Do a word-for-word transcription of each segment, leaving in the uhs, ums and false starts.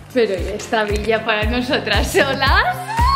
Pero ¿y esta villa para nosotras solas?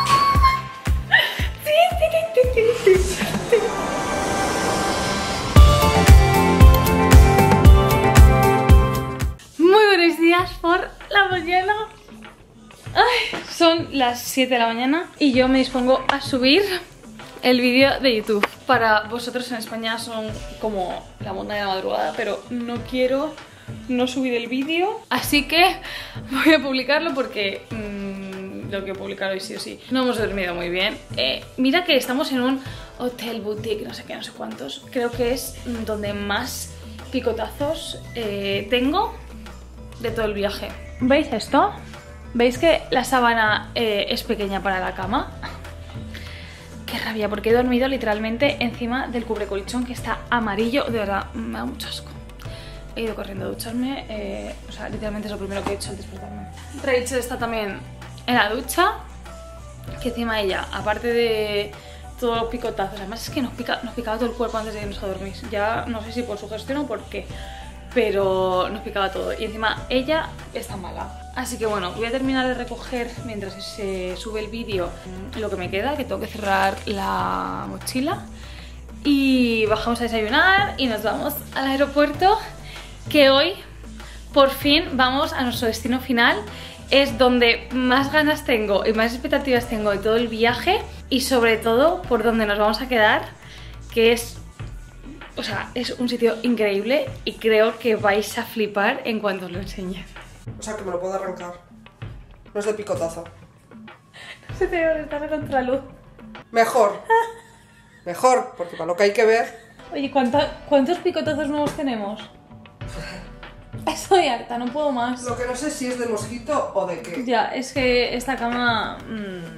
Muy buenos días por la mañana. Ay, son las siete de la mañana y yo me dispongo a subir el vídeo de YouTube. Para vosotros en España son como la montaña de la madrugada, pero no quiero no subir el vídeo, así que voy a publicarlo porque mmm, lo quiero publicar hoy sí o sí. No hemos dormido muy bien. Eh, mira que estamos en un hotel boutique, no sé qué, no sé cuántos. Creo que es donde más picotazos eh, tengo de todo el viaje. ¿Veis esto? ¿Veis que la sábana eh, es pequeña para la cama? Qué rabia, porque he dormido literalmente encima del cubrecolchón que está amarillo. De verdad, me da mucho asco. He ido corriendo a ducharme, eh, o sea, literalmente es lo primero que he hecho al despertarme. Rachel está también en la ducha, que encima ella, aparte de todos los picotazos, además es que nos, pica, nos picaba todo el cuerpo antes de irnos a dormir. Ya no sé si por su gestión o por qué, pero nos picaba todo. Y encima ella está mala. Así que bueno, voy a terminar de recoger mientras se sube el vídeo lo que me queda, que tengo que cerrar la mochila. Y bajamos a desayunar y nos vamos al aeropuerto, que hoy por fin vamos a nuestro destino final. Es donde más ganas tengo y más expectativas tengo de todo el viaje, y sobre todo por donde nos vamos a quedar, que es, o sea, es un sitio increíble y creo que vais a flipar en cuanto os lo enseñe. O sea, que me lo puedo arrancar. No es de picotazo. No se te ve, estás a contraluz. Mejor. Mejor, porque para lo que hay que ver. Oye, ¿cuánta, ¿cuántos picotazos nuevos tenemos? Estoy harta, no puedo más. Lo que no sé si es de mosquito o de qué. Ya, es que esta cama... Mmm...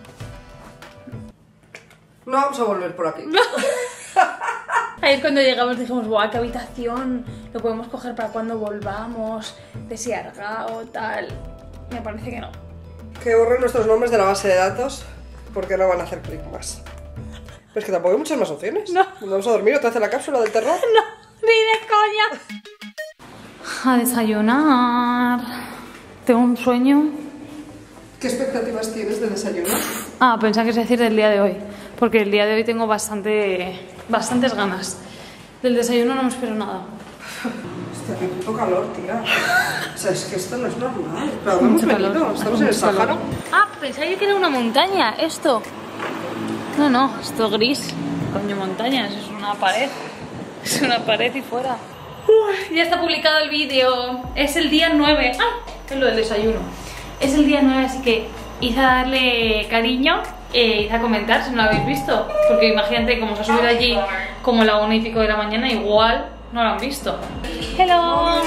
No vamos a volver por aquí. No. Ayer cuando llegamos dijimos, ¡buah, qué habitación! Lo podemos coger para cuando volvamos, desiergado, tal... Me parece que no. Que borren nuestros nombres de la base de datos, porque no van a hacer clic más. Pero es que tampoco hay muchas más opciones. No. ¿Nos vamos a dormir otra vez en la cápsula del terror? No, ni de coña. A desayunar. Tengo un sueño. ¿Qué expectativas tienes de desayunar? Ah, pensaba que es decir del día de hoy, porque el día de hoy tengo bastante, bastantes ganas. Del desayuno no me espero nada. Hostia, qué puto calor, tía. O sea, es que esto no es normal. ¿Pero dónde hemos venido? Calor. Estamos en el Sahara. Ah, pensaba yo que era una montaña, esto. No, no, esto es gris. Coño, montañas, es una pared. Es una pared y fuera. Uf, ya está publicado el vídeo. Es el día nueve. Ah, es lo del desayuno. Es el día nueve, así que id a darle cariño, e id a comentar si no lo habéis visto. Porque imagínate, como se ha subido allí como la una y pico de la mañana, igual no lo han visto. Hello.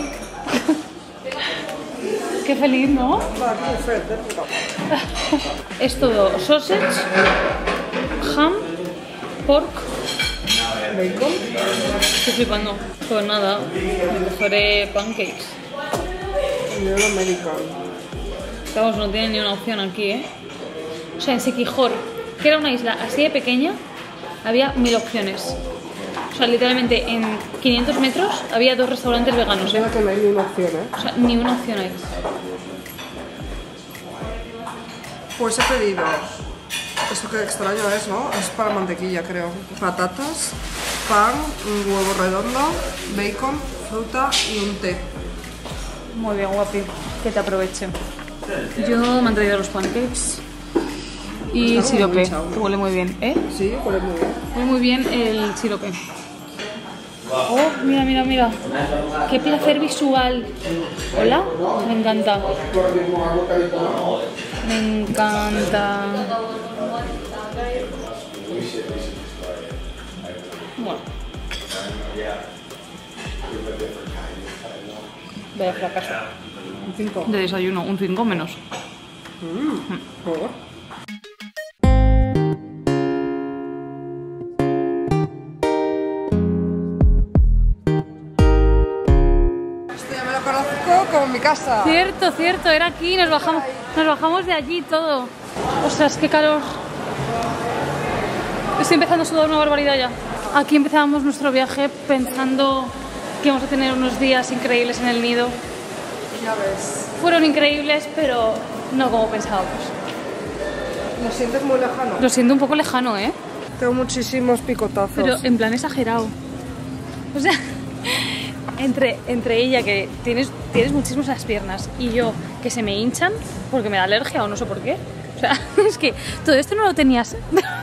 Qué feliz, ¿no? Es todo sausage, ham, pork, Bacon. estoy flipando. Pues nada, me cogeré pancakes. Y un americano. Vamos, no tienen ni una opción aquí, ¿eh? O sea, en Siquijor, que era una isla así de pequeña, había mil opciones. O sea, literalmente en quinientos metros había dos restaurantes veganos, ¿eh? Mira que no hay ni una opción, ¿eh? O sea, ni una opción hay. Pues he pedido... Esto que extraño es, ¿no? Es para mantequilla, creo. Patatas, pan, un huevo redondo, bacon, fruta y un té. Muy bien, guapi. Que te aproveche. Yo me han traído los pancakes y Está sirope, hinchado, ¿no? que huele muy bien, ¿eh? Sí, huele muy bien. Huele muy bien el sirope. Oh, mira, mira, mira. Qué placer visual. Hola, me encanta. Me encanta. Bueno. Vaya fracaso. Un cinco. De desayuno, un cinco menos. Mmm, ¿por? Esto ya me lo conozco como mi casa. Cierto, cierto, era aquí, nos bajamos, nos bajamos de allí todo. Ostras, qué calor. Estoy empezando a sudar una barbaridad ya. Aquí empezábamos nuestro viaje pensando que íbamos a tener unos días increíbles en el nido. Ya ves. fueron increíbles, pero no como pensábamos. ¿Lo sientes muy lejano? Lo siento un poco lejano, ¿eh? Tengo muchísimos picotazos. Pero en plan exagerado. O sea, entre, entre ella, que tienes, tienes muchísimas las piernas, y yo, que se me hinchan porque me da alergia o no sé por qué. O sea, es que todo esto no lo tenías.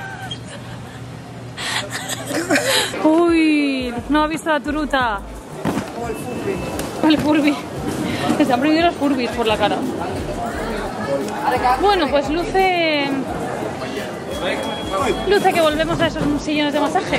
Uy, no ha visto la turuta. O el furby. El furby. Están prohibidos los furbis por la cara. Bueno, pues luce... Luce que volvemos a esos sillones de masaje.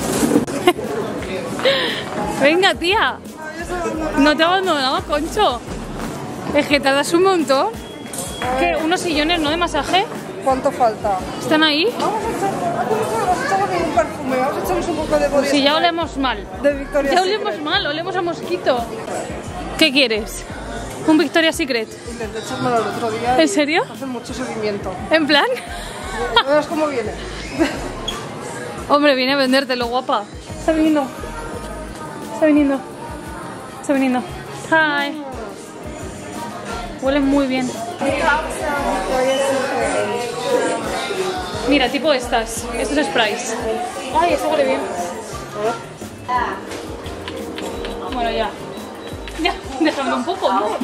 Venga, tía. No te abandonamos, Concho. Es que tardas un montón. ¿Qué? ¿Unos sillones, no, de masaje? ¿Cuánto falta? ¿Están ahí? Vamos a echarle un perfume, vamos a echarles un poco de body Si ya spray olemos mal. de Victoria's Ya olemos Secret. mal, olemos a mosquito. ¿Qué quieres? ¿Un Victoria's Secret? Intenté echármelo el otro día. ¿En y serio? Hacen mucho seguimiento. ¿En plan? ¿No ves cómo viene? Hombre, viene a vendértelo, guapa. Está viniendo. Está viniendo. Está viniendo. Hi. Huele muy bien. Mira, tipo estas. Estos sprays. Ay, esto huele bien. Bueno, ya. Ya, déjame un poco, ¿no?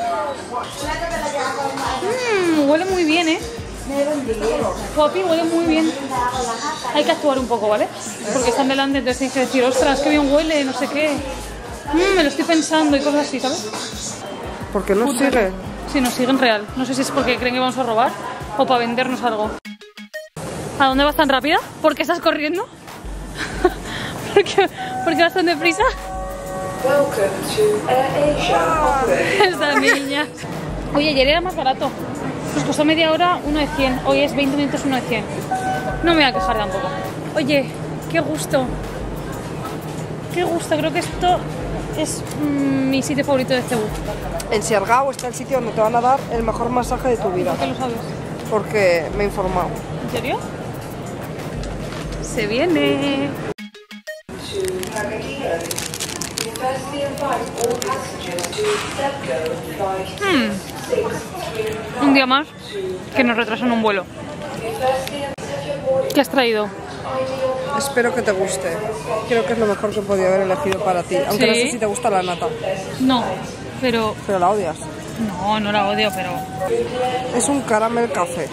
Mmm, huele muy bien, ¿eh? Guapi, huele muy bien. Hay que actuar un poco, ¿vale? Porque están delante, entonces tienes que decir, ostras, qué bien huele, no sé qué. Mmm, me lo estoy pensando y cosas así, ¿sabes? ¿Por qué no Puta. sigue? Sí, nos siguen real. No sé si es porque creen que vamos a robar o para vendernos algo. ¿A dónde vas tan rápida? ¿Por qué estás corriendo? ¿Por qué, ¿Por qué vas tan deprisa? Esta niña. Oye, ayer era más barato. Nos costó media hora uno de cien. Hoy es veinte minutos uno de cien. No me voy a quejar tampoco. Oye, qué gusto. Qué gusto. Creo que esto es mm, mi sitio favorito de Cebú. En Siargao está el sitio donde te van a dar el mejor masaje de tu vida. ¿Por qué lo sabes? Porque me he informado. ¿En serio? Se viene. Hmm. Un día más que nos retrasan un vuelo. ¿Qué has traído? Espero que te guste. Creo que es lo mejor que podía haber elegido para ti. Aunque ¿Sí? no sé si te gusta la nata. No, pero... Pero la odias. No, no la odio, pero... Es un caramel café.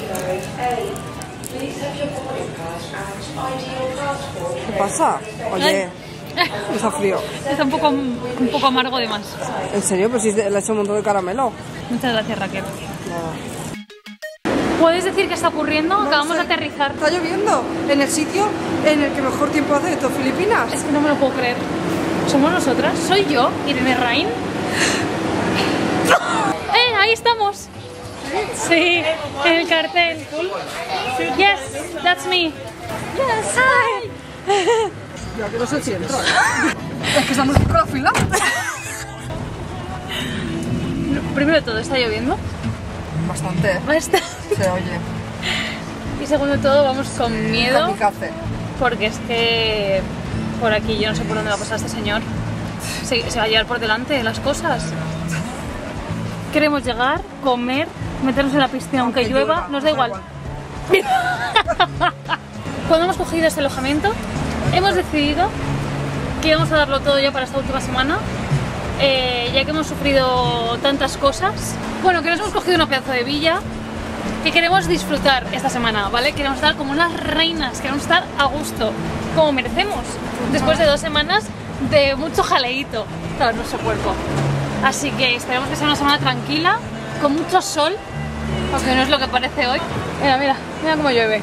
¿Qué pasa? Oye, está frío. Está un poco, un poco amargo de más. ¿En serio? Pues si le he hecho un montón de caramelo. Muchas gracias, Raquel. Nada. ¿Puedes decir qué está ocurriendo? Acabamos de aterrizar. Está lloviendo en el sitio en el que mejor tiempo hace de todo Filipinas. Es que no me lo puedo creer. ¿Somos nosotras? ¿Soy yo, Irene Rain? ¡Eh! Ahí estamos. Sí, en el cartel. Yes, that's me. Yes, hi. Yo aquí no sé si entro. Es que estamos con la fila. Primero de todo, ¿está lloviendo? Bastante, ¿eh? Basta. Se oye. Y segundo de todo, vamos con miedo. Kamikaze. Porque es que por aquí yo no sé por dónde va a pasar este señor. Se, se va a llevar por delante las cosas. Queremos llegar, comer, meternos en la piscina aunque, aunque llueva, llueva, nos da igual. Cuando hemos cogido este alojamiento, hemos decidido que íbamos a darlo todo ya para esta última semana, eh, ya que hemos sufrido tantas cosas. Bueno, que nos hemos cogido una pedazo de villa que queremos disfrutar esta semana, ¿vale? Queremos estar como unas reinas, queremos estar a gusto, como merecemos, después de dos semanas de mucho jaleíto para nuestro cuerpo. Así que esperemos que sea una semana tranquila, con mucho sol, aunque no es lo que parece hoy. Mira, mira, mira cómo llueve.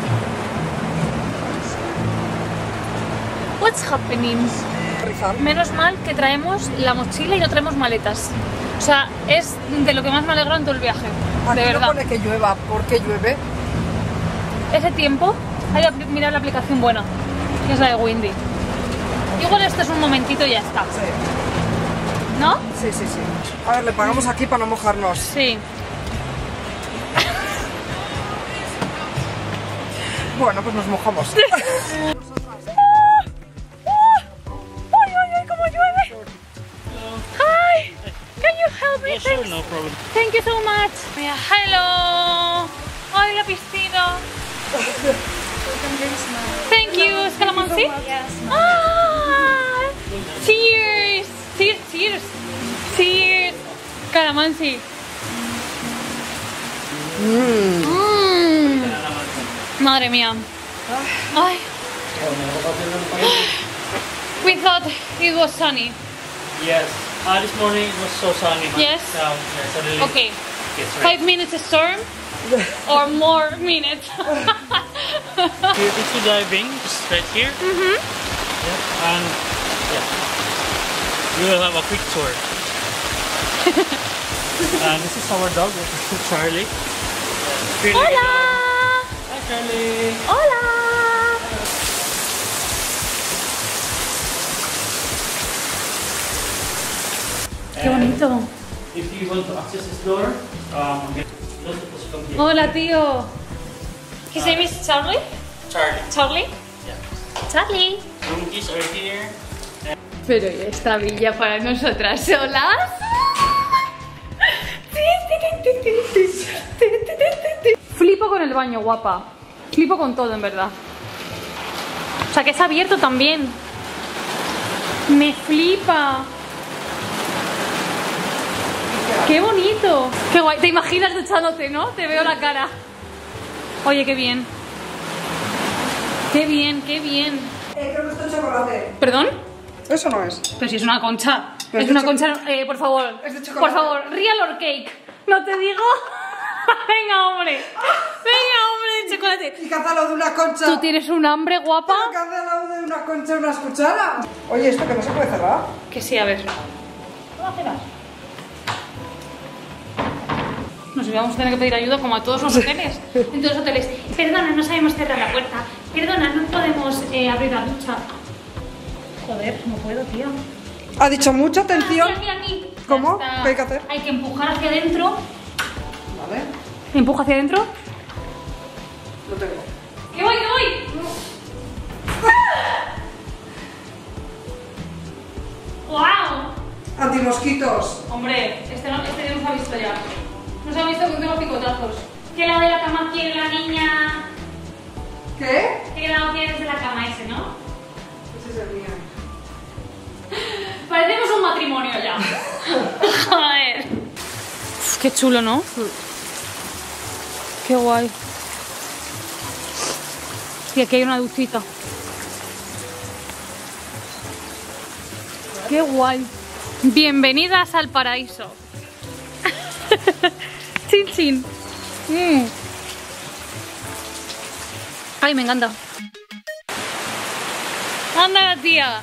What's happening? Menos mal que traemos la mochila y no traemos maletas. O sea, es de lo que más me alegra en todo el viaje. Aquí de verdad. no pone que llueva, ¿por qué llueve? Ese tiempo, hay que mirar la aplicación buena, que es la de Windy. Igual esto es un momentito y ya está. Sí. ¿No? Sí, sí, sí. A ver, le pagamos aquí para no mojarnos. Sí. Bueno, pues nos mojamos. ¡Ay, ay, ay, cómo llueve! ¡Ay! Can you help help me? Yeah, sure, no problem. Thank you so much. Mira, hello. Ay, la piscina. Thank you. ¿Es calamansi? Ah, cheers. Cheers, cheers. Cheers. Calamansi. Mmm. Mm. Madre mía. Ay. We thought it was sunny. Yes. Uh, this morning it was so sunny. but Yes. Now, yeah, suddenly Okay. gets rain. Five minutes a storm or more minutes. Here, into diving, just right here. Mhm. Yeah. And yeah, we will have a quick tour. And this is our dog, Charlie. Really good dog. Hola. Hi, Charlie. Hola. Qué bonito. If you want to access this door, um, you're supposed to come here. Hola, tío. His name is Charlie. Charlie. Charlie. Yeah. Charlie. Room keys are here. Pero ¿y esta villa para nosotras solas? Flipo con el baño, guapa. Flipo con todo, en verdad. O sea, que es abierto también. Me flipa. ¡Qué bonito! ¡Qué guay! ¿Te imaginas duchándote, no? Te veo la cara. Oye, qué bien. ¡Qué bien, qué bien! Eh, creo que esto es chocolate. ¿Perdón? Eso no es. Pero si es una concha. Pero Es es una de concha, eh, por favor. Es de Por chocolate. favor, real or cake. ¿No te digo? Venga, hombre. Venga, hombre, de chocolate. ¿Y qué hace al lado de una concha? ¿Tú tienes un hambre, guapa? ¿Qué hace al lado de una concha unas cucharas? Oye, ¿esto que no se puede cerrar? Que sí, a ver. ¿Cómo hacerás? Nos íbamos a tener que pedir ayuda como a todos los hoteles. En todos los hoteles. Perdona, no sabemos cerrar la puerta. Perdona, no podemos eh, abrir la ducha. Joder, no puedo, tío. Ha dicho mucha atención. Ah, mira, mira, aquí. ¿Cómo? Ya está. ¿Qué hay que hacer? Hay que empujar hacia adentro. Vale, Empuja hacia adentro. lo tengo. ¡Que voy, que voy! ¡Wow! Antimosquitos. Hombre, este no, este ya nos ha visto ya. Nos ha visto que tengo picotazos. ¿Qué lado de la cama quiere la niña? ¿Qué? ¿Qué lado quieres de la cama ese, no? Ese es el mío. Parecemos un matrimonio ya. Joder. Uf, qué chulo, ¿no? Qué guay. Y aquí hay una duchita. Qué guay. Bienvenidas al paraíso. Chin chin. Mm. Ay, me encanta. Anda, tía.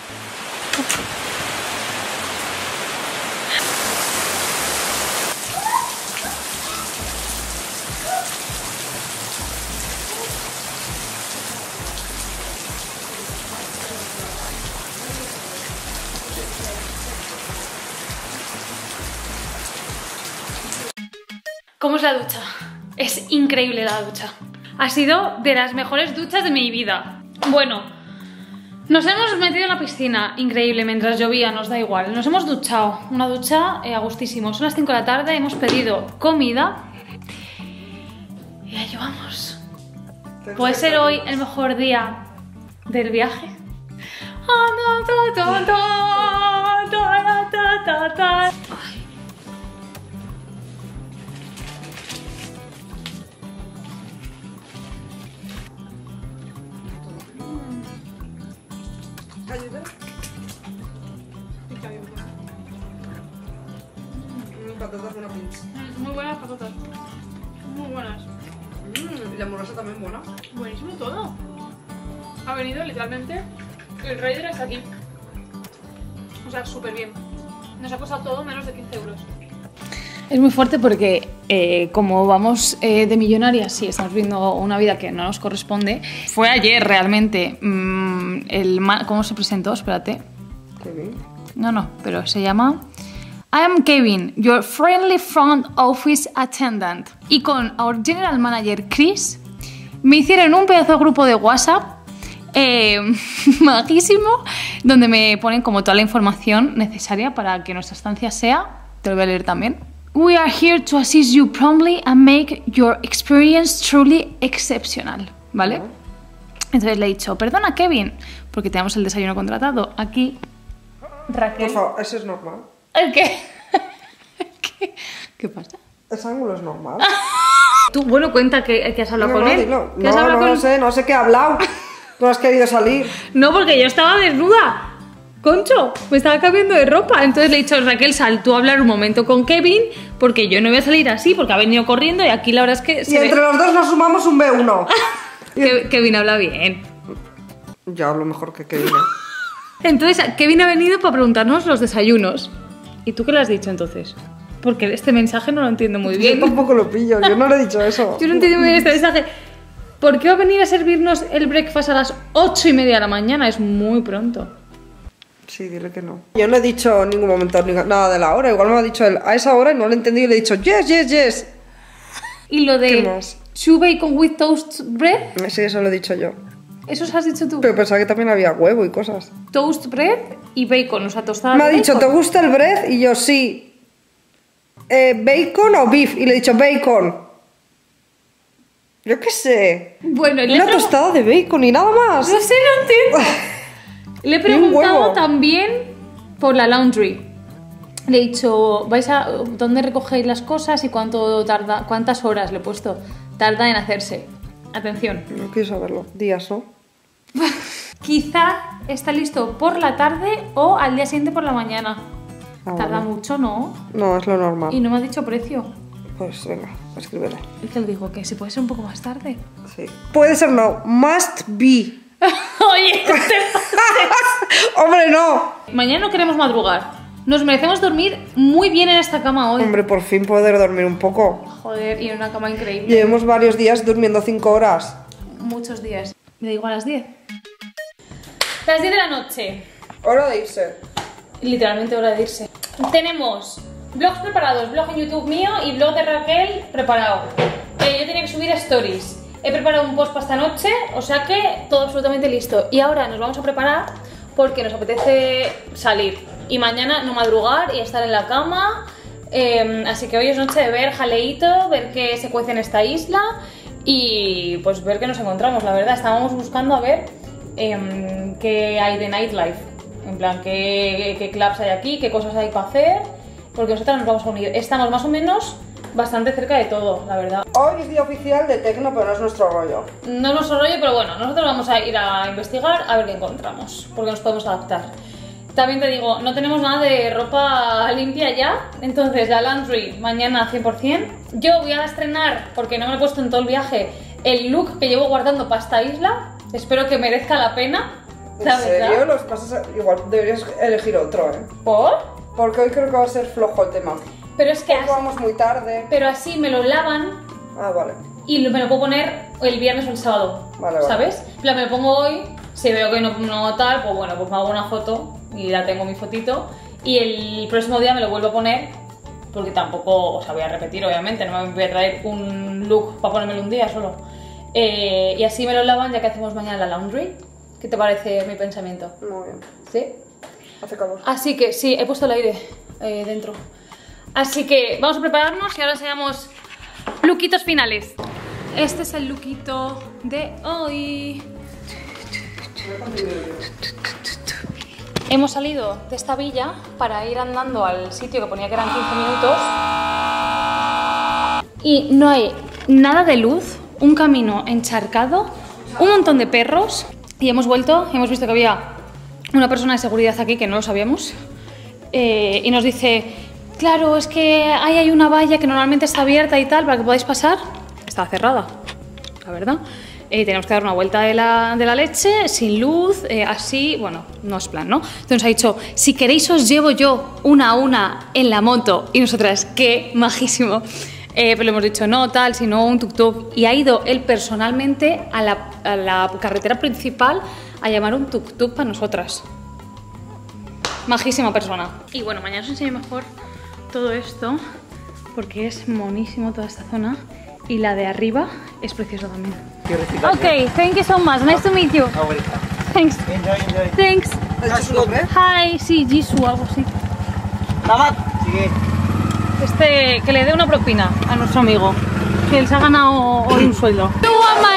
¿Cómo es la ducha? Es increíble la ducha. Ha sido de las mejores duchas de mi vida. Bueno, nos hemos metido en la piscina, increíble, mientras llovía, nos da igual. Nos hemos duchado, una ducha eh, a gustísimo. Son las cinco de la tarde, hemos pedido comida y ahí vamos. ¿Puede ser hoy el mejor día del viaje? Ay. ¿Ayuda? Mm, patatas buena pinch. Muy buenas patatas. Muy buenas. Mm, y la hamburguesa también buena. Buenísimo todo. Ha venido literalmente el Raider hasta aquí. O sea, súper bien. Nos ha costado todo menos de quince euros. Es muy fuerte porque eh, como vamos eh, de millonarias y estamos viviendo una vida que no nos corresponde, fue ayer realmente mmm, el ma- ¿cómo se presentó? Espérate. Kevin. No, no, pero se llama I am Kevin, your friendly front office attendant. Y con our general manager Chris me hicieron un pedazo de grupo de WhatsApp eh, majísimo, donde me ponen como toda la información necesaria para que nuestra estancia sea Te lo voy a leer también. We are here to assist you promptly and make your experience truly exceptional. ¿Vale? Uh-huh. Entonces le he dicho, perdona Kevin, porque tenemos el desayuno contratado. Aquí, Raquel. Por favor, eso es normal. ¿El qué? ¿Qué? ¿Qué pasa? Ese ángulo es normal. Tú, bueno, cuenta que, que has hablado no, con no, él. Dilo. ¿Qué No, has hablado no con... lo sé, no sé qué he hablado. No has querido salir. No, porque yo estaba desnuda. Concho, me estaba cambiando de ropa. Entonces le he dicho, Raquel, sal tú a hablar un momento con Kevin, porque yo no voy a salir así, porque ha venido corriendo y aquí la verdad es que... Y se entre ve... los dos nos sumamos un B uno. que, Kevin habla bien. Yo hablo mejor que Kevin. Entonces, Kevin ha venido para preguntarnos los desayunos. ¿Y tú qué le has dicho entonces? Porque este mensaje no lo entiendo muy bien. Yo tampoco lo pillo, yo no le he dicho eso. Yo no entiendo muy bien este mensaje. ¿Por qué va a venir a servirnos el breakfast a las ocho y media de la mañana? Es muy pronto. Sí, dile que no. Yo no he dicho en ningún momento ni nada de la hora. Igual me ha dicho él a esa hora y no lo he entendido y le he dicho yes, yes, yes. ¿Y lo de ¿Qué más? two bacon with toast bread? Sí, eso lo he dicho yo. ¿Eso os has dicho tú? Pero pensaba que también había huevo y cosas. Toast bread y bacon, o sea, tostada. Me ha de dicho, bacon. ¿te gusta el bread? Y yo, sí. Eh, ¿Bacon o beef? Y le he dicho, bacon. Yo qué sé. Bueno, y le he Una pregun- tostada de bacon y nada más. No sé, no entiendo. Le he Y un preguntado huevo. también por la laundry. Le he dicho, ¿vais a dónde recogéis las cosas y cuánto tarda, cuántas horas le he puesto tarda en hacerse? Atención. No quiero saberlo. Días, ¿no? Quizá está listo por la tarde o al día siguiente por la mañana. Ah, Tarda bueno. mucho, ¿no? No, es lo normal. Y no me ha dicho precio. Pues venga, escríbele. Es que le digo que si puede ser un poco más tarde. Sí. Puede ser no. Must be. Oye, ¿qué te pasa? ¡Hombre, no! Mañana no queremos madrugar. Nos merecemos dormir muy bien en esta cama hoy. Hombre, por fin poder dormir un poco. Joder, y en una cama increíble. Llevamos varios días durmiendo cinco horas. Muchos días. Me da igual a las diez. Las diez de la noche. Hora de irse. Literalmente hora de irse. Tenemos vlogs preparados, blog en YouTube mío y blog de Raquel preparado. Eh, yo tenía que subir stories. He preparado un post para esta noche, o sea que todo absolutamente listo. Y ahora nos vamos a preparar porque nos apetece salir. Y mañana no madrugar y estar en la cama. Eh, así que hoy es noche de ver jaleíto, ver qué se cuece en esta isla y pues ver qué nos encontramos, la verdad. Estábamos buscando a ver eh, qué hay de nightlife. En plan, qué, qué clubs hay aquí, qué cosas hay para hacer. Porque nosotras nos vamos a unir. Estamos más o menos bastante cerca de todo, la verdad. Hoy es día oficial de Tecno, pero no es nuestro rollo. No es nuestro rollo, pero bueno, nosotros vamos a ir a investigar a ver qué encontramos. Porque nos podemos adaptar. También te digo, no tenemos nada de ropa limpia ya. Entonces la laundry mañana cien por cien. Yo voy a estrenar, porque no me he puesto en todo el viaje, el look que llevo guardando para esta isla. Espero que merezca la pena. ¿En serio? Los pasas a... Igual deberías elegir otro, ¿eh? ¿Por? Porque hoy creo que va a ser flojo el tema. Pero es que Hoy así, vamos muy tarde. pero así me lo lavan Ah, vale. y me lo puedo poner el viernes o el sábado. Vale, vale. ¿Sabes? En plan, me lo pongo hoy, si veo que no, no tal, pues bueno, pues me hago una foto y la tengo mi fotito. Y el próximo día me lo vuelvo a poner, porque tampoco, o sea, voy a repetir, obviamente, no me voy a traer un look para ponérmelo un día solo. Eh, y así me lo lavan ya que hacemos mañana la laundry. ¿Qué te parece mi pensamiento? Muy bien. ¿Sí? Hace calor. Así que sí, he puesto el aire eh, dentro. Así que vamos a prepararnos y ahora enseñamos lookitos finales. Este es el lookito de hoy. Hemos salido de esta villa para ir andando al sitio que ponía que eran quince minutos. Y no hay nada de luz, un camino encharcado, un montón de perros. Y hemos vuelto, hemos visto que había una persona de seguridad aquí que no lo sabíamos. Eh, y nos dice, claro, es que ahí hay una valla que normalmente está abierta y tal para que podáis pasar. Estaba cerrada, la verdad. Eh, tenemos que dar una vuelta de la, de la leche, sin luz, eh, así, bueno, no es plan, ¿no? Entonces nos ha dicho, si queréis os llevo yo una a una en la moto. Y nosotras, qué majísimo. Eh, pero le hemos dicho, no, tal, sino un tuk-tuk. Y ha ido él personalmente a la, a la carretera principal a llamar un tuk-tuk para nosotras. Majísima persona. Y bueno, mañana os enseño mejor todo esto, porque es monísimo toda esta zona. Y la de arriba es preciosa también. Ok, thank you so much. Nice to meet you. Thanks. Enjoy, enjoy. Thanks. ¿Has dicho su nombre? Hi, sí, Jisoo, algo así. Selamat. Sige. este, que le dé una propina a nuestro amigo, que él se ha ganado hoy un sueldo. ¡Tú,